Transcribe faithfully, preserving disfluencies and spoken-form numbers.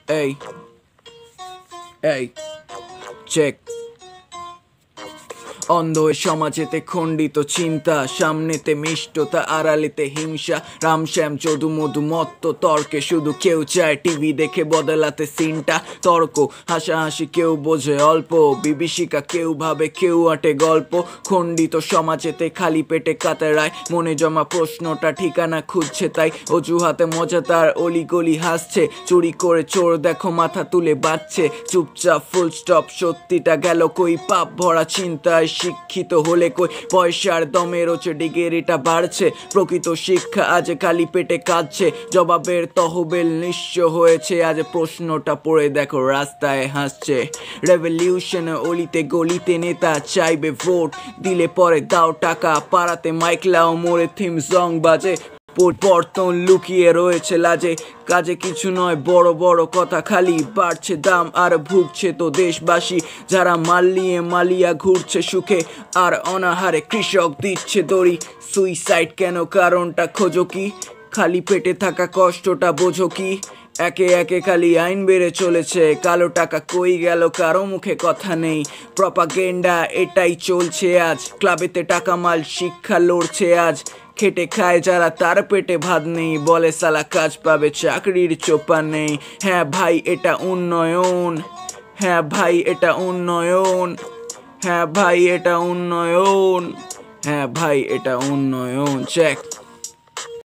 Ey, ey, check. অন্ধ সমাজেতে খণ্ডিত চিন্তা, সামনেতে মিষ্টতা আড়ালেতে হিংসা, রামশ্যাম যদু মধু মত্ত তর্কে শুধু কেউ চায় টিভি দেখে বদলাতে সিনটা। তর্ক হাসাহাসি কেউ বোঝে অল্প, বিভীষিকা কেউ ভাবে কেউ আটে গল্প। খণ্ডিত সমাজেতে খালি পেটে কাতারায়, মনে জমা প্রশ্নটা ঠিকানা খুঁজছে তাই। অজুহাতে মজাদার অলিগলি হাসছে, চুরি করে চোর দেখো মাথা তুলে বাঁচছে। চুপচাপ ফুল স্টপ, সত্যিটা গেল কই? পাপ ভরা চিন্তায় শিক্ষিত হলে কই? পয়সার দমে রোচে ডিগ্রিটা বাড়ছে, প্রকৃত শিক্ষা আজ খালি পেটে কাঁদছে। জবাবের তহবিল নিঃস্ব হয়েছে, আজ প্রশ্নটা পড়ে দেখো রাস্তায় হাসছে। রেভলিউশন অলিতে গলিতে নেতা চাইবে ভোট, দিলে পরে দাও টাকা, পাড়াতে মাইক লাও মোড়ে থিম সং বাজে। পরিবর্তন লুকিয়ে রয়েছে লাজে, কাজে কিছু নয় বড় বড় কথা, খালি বাড়ছে দাম আর ভুগছে তো দেশবাসী। যারা মালিয়ে মালিয়া ঘুরছে সুখে, আর অনাহারে কৃষক দিচ্ছে দড়ি। সুইসাইড কেন, কারণটা খোঁজো কি? খালি পেটে থাকা কষ্টটা বোঝো কি? একে একে খালি আইন বেড়ে চলেছে, কালো টাকা কই গেল কারো মুখে কথা নেই। প্রপাগেন্ডা এটাই চলছে আজ, ক্লাবেতে টাকা মাল শিক্ষা লড়ছে আজ। খেটে খায় যারা তার পেটে ভাত নেই, বলে সালা কাজ পাবে চাকরির চোপা নেই। হ্যাঁ ভাই এটা উন্নয়ন, হ্যাঁ ভাই এটা উন্নয়ন, হ্যাঁ ভাই এটা উন্নয়ন, হ্যাঁ ভাই এটা উন্নয়ন। চেক।